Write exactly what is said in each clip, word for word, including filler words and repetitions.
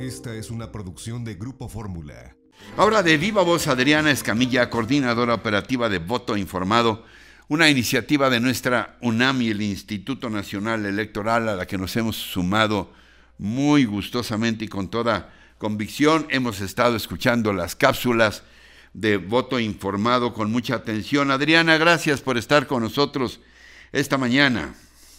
Esta es una producción de Grupo Fórmula. Ahora de viva voz, Adriana Escamilla, coordinadora operativa de Voto Informado, una iniciativa de nuestra UNAM y el Instituto Nacional Electoral a la que nos hemos sumado muy gustosamente y con toda convicción. Hemos estado escuchando las cápsulas de Voto Informado con mucha atención. Adriana, gracias por estar con nosotros esta mañana.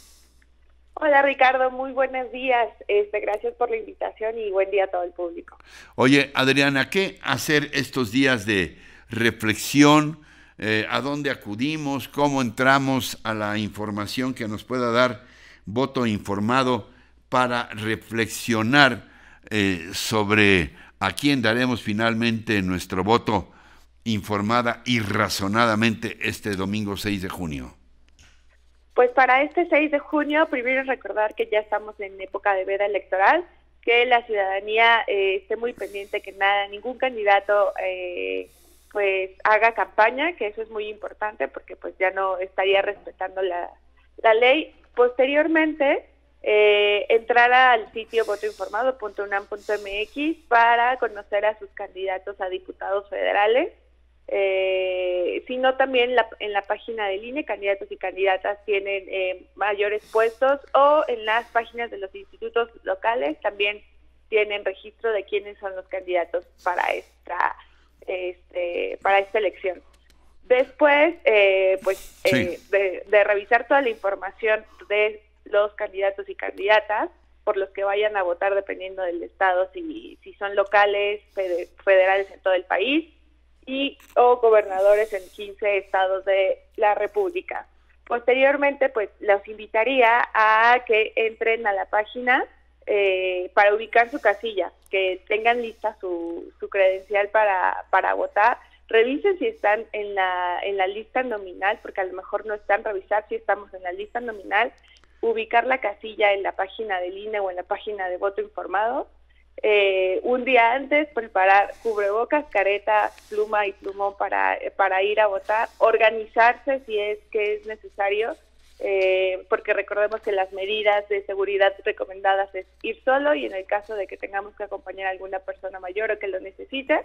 Hola Ricardo, muy buenos días. Este, gracias por la invitación y buen día a todo el público. Oye, Adriana, ¿qué hacer estos días de reflexión? Eh, ¿A dónde acudimos? ¿Cómo entramos a la información que nos pueda dar Voto Informado para reflexionar eh, sobre a quién daremos finalmente nuestro voto informada y razonadamente este domingo seis de junio? Pues para este seis de junio, primero recordar que ya estamos en época de veda electoral, que la ciudadanía eh, esté muy pendiente que nada, ningún candidato eh, pues haga campaña, que eso es muy importante porque pues ya no estaría respetando la, la ley. Posteriormente, eh, entrar al sitio voto informado punto unam punto m x para conocer a sus candidatos a diputados federales. Eh, sino también la, en la página del I N E, candidatos y candidatas tienen eh, mayores puestos, o en las páginas de los institutos locales también tienen registro de quiénes son los candidatos para esta este, para esta elección. Después, eh, pues sí. eh, de, de revisar toda la información de los candidatos y candidatas por los que vayan a votar dependiendo del estado, si, si son locales, federales en todo el país, y o gobernadores en quince estados de la República. Posteriormente, pues los invitaría a que entren a la página eh, para ubicar su casilla, que tengan lista su, su credencial para, para votar. Revisen si están en la, en la lista nominal, porque a lo mejor no están, revisar si estamos en la lista nominal, ubicar la casilla en la página del I N E o en la página de Voto Informado. Eh, un día antes preparar cubrebocas, careta, pluma y plumón para, para ir a votar, organizarse si es que es necesario, eh, porque recordemos que las medidas de seguridad recomendadas es ir solo, y en el caso de que tengamos que acompañar a alguna persona mayor o que lo necesite,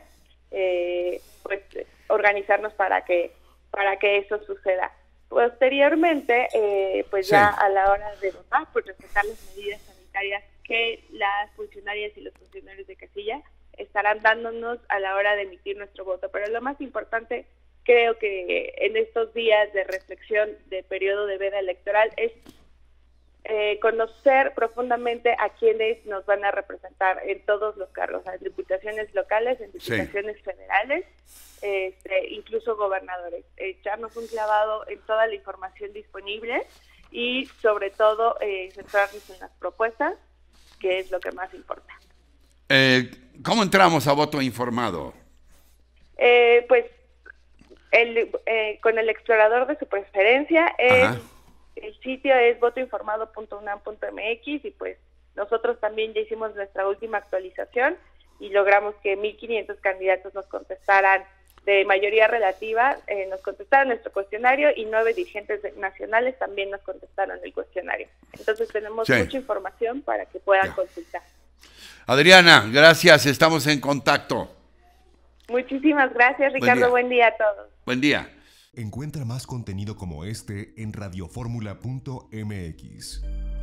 eh, pues organizarnos para que para que eso suceda. Posteriormente, eh, pues sí. ya a la hora de votar, pues respetar las medidas sanitarias que las funcionarias y los funcionarios de casilla estarán dándonos a la hora de emitir nuestro voto. Pero lo más importante, creo que en estos días de reflexión de periodo de veda electoral, es eh, conocer profundamente a quienes nos van a representar en todos los cargos, en diputaciones locales, en diputaciones sí. federales, este, incluso gobernadores. Echarnos un clavado en toda la información disponible y sobre todo eh, centrarnos en las propuestas, que es lo que más importa. Eh, ¿Cómo entramos a Voto Informado? Eh, pues el, eh, con el explorador de su preferencia. Es, el sitio es voto informado punto unam punto m x, y pues nosotros también ya hicimos nuestra última actualización y logramos que mil quinientos candidatos nos contestaran de mayoría relativa, eh, nos contestaron nuestro cuestionario, y nueve dirigentes nacionales también nos contestaron el cuestionario. Entonces tenemos sí. mucha información para que puedan ya. consultar. Adriana, gracias, estamos en contacto. Muchísimas gracias, Ricardo, buen día, buen día a todos. Buen día. Encuentra más contenido como este en radioformula punto m x.